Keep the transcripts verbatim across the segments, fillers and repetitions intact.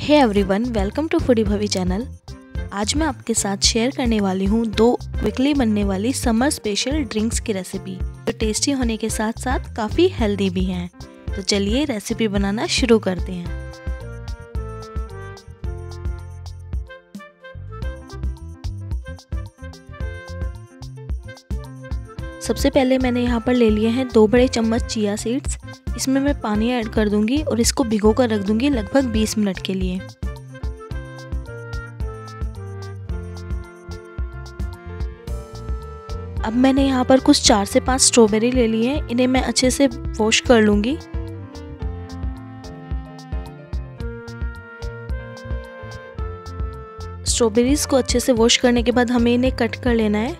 Hey everyone, welcome to foodie Bhavi channel. आज मैं आपके साथ शेयर करने वाली हूँ दो क्विकली बनने वाली समर स्पेशल ड्रिंक्स की रेसिपी, जो टेस्टी होने के साथ साथ काफ़ी हेल्दी भी हैं। तो चलिए रेसिपी बनाना शुरू करते हैं। सबसे पहले मैंने यहाँ पर ले लिए हैं दो बड़े चम्मच चिया सीड्स। इसमें मैं पानी ऐड कर दूंगी और इसको भिगो कर रख दूंगी लगभग बीस मिनट के लिए। अब मैंने यहाँ पर कुछ चार से पाँच स्ट्रॉबेरी ले ली है। इन्हें मैं अच्छे से वॉश कर लूंगी। स्ट्रॉबेरीज को अच्छे से वॉश करने के बाद हमें इन्हें कट कर लेना है।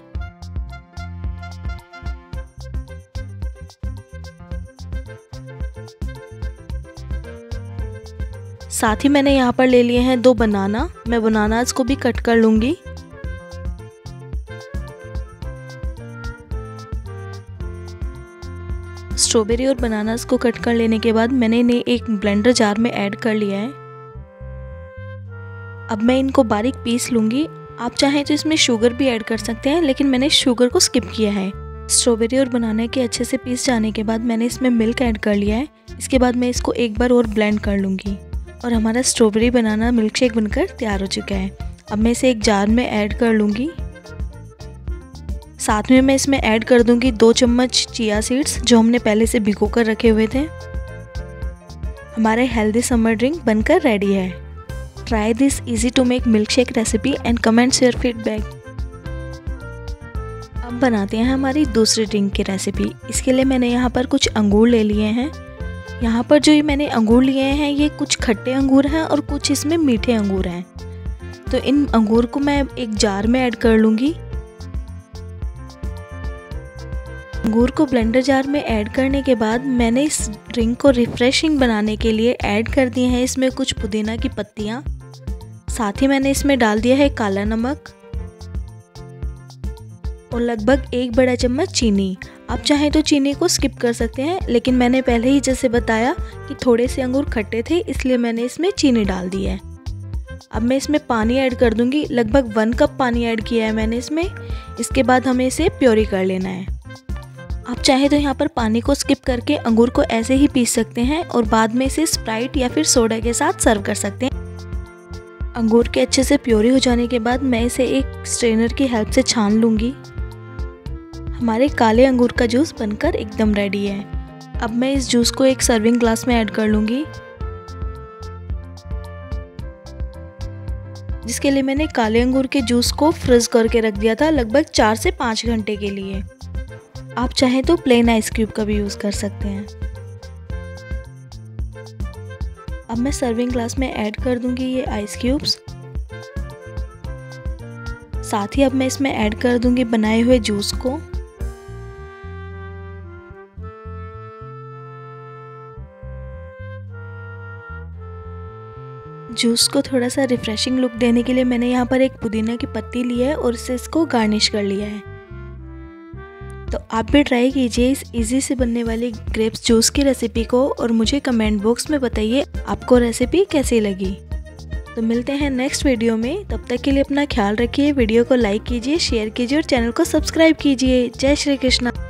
साथ ही मैंने यहाँ पर ले लिए हैं दो बनाना। मैं बनानास को भी कट कर लूंगी। स्ट्रॉबेरी और बनानास को कट कर लेने के बाद मैंने इन्हें एक ब्लेंडर जार में ऐड कर लिया है। अब मैं इनको बारीक पीस लूंगी। आप चाहें तो इसमें शुगर भी ऐड कर सकते हैं, लेकिन मैंने शुगर को स्किप किया है। स्ट्रॉबेरी और बनाना के अच्छे से पीस जाने के बाद मैंने इसमें मिल्क ऐड कर लिया है। इसके बाद मैं इसको एक बार और ब्लेंड कर लूंगी और हमारा स्ट्रॉबेरी बनाना मिल्क शेक बनकर तैयार हो चुका है। अब मैं इसे एक जार में ऐड कर लूँगी। साथ में मैं इसमें ऐड कर दूँगी दो चम्मच चिया सीड्स, जो हमने पहले से भिगो कर रखे हुए थे। हमारे हेल्दी समर ड्रिंक बनकर रेडी है। Try this easy to make milk shake recipe and comments your feedback. अब बनाते हैं हमारी दूसरी ड्रिंक की रेसिपी। इसके लिए मैंने यहाँ पर कुछ अंगूर ले लिए हैं। यहाँ पर जो ये मैंने अंगूर लिए हैं, ये कुछ खट्टे अंगूर हैं और कुछ इसमें मीठे अंगूर हैं। तो इन अंगूर को मैं एक जार में ऐड कर लूँगी। अंगूर को ब्लेंडर जार में ऐड करने के बाद मैंने इस ड्रिंक को रिफ्रेशिंग बनाने के लिए ऐड कर दिए हैं इसमें कुछ पुदीना की पत्तियाँ। साथ ही मैंने इसमें डाल दिया है काला नमक और लगभग एक बड़ा चम्मच चीनी। आप चाहें तो चीनी को स्किप कर सकते हैं, लेकिन मैंने पहले ही जैसे बताया कि थोड़े से अंगूर खट्टे थे, इसलिए मैंने इसमें चीनी डाल दी है। अब मैं इसमें पानी ऐड कर दूंगी। लगभग वन कप पानी ऐड किया है मैंने इसमें। इसके बाद हमें इसे प्योरी कर लेना है। आप चाहें तो यहाँ पर पानी को स्किप करके अंगूर को ऐसे ही पीस सकते हैं और बाद में इसे स्प्राइट या फिर सोडा के साथ सर्व कर सकते हैं। अंगूर के अच्छे से प्योरी हो जाने के बाद मैं इसे एक स्ट्रेनर की हेल्प से छान लूँगी। हमारे काले अंगूर का जूस बनकर एकदम रेडी है। अब मैं इस जूस को एक सर्विंग ग्लास में ऐड कर लूँगी, जिसके लिए मैंने काले अंगूर के जूस को फ्रीज करके रख दिया था लगभग चार से पाँच घंटे के लिए। आप चाहें तो प्लेन आइस क्यूब का भी यूज़ कर सकते हैं। अब मैं सर्विंग ग्लास में ऐड कर दूंगी ये आइस क्यूब्स। साथ ही अब मैं इसमें ऐड कर दूंगी बनाए हुए जूस को। जूस को थोड़ा सा रिफ्रेशिंग लुक देने के लिए मैंने यहाँ पर एक पुदीना की पत्ती ली है और इसे इसको गार्निश कर लिया है। तो आप भी ट्राई कीजिए इस इजी से बनने वाली ग्रेप्स जूस की रेसिपी को और मुझे कमेंट बॉक्स में बताइए आपको रेसिपी कैसी लगी। तो मिलते हैं नेक्स्ट वीडियो में। तब तक के लिए अपना ख्याल रखिए। वीडियो को लाइक कीजिए, शेयर कीजिए और चैनल को सब्सक्राइब कीजिए। जय श्री कृष्णा।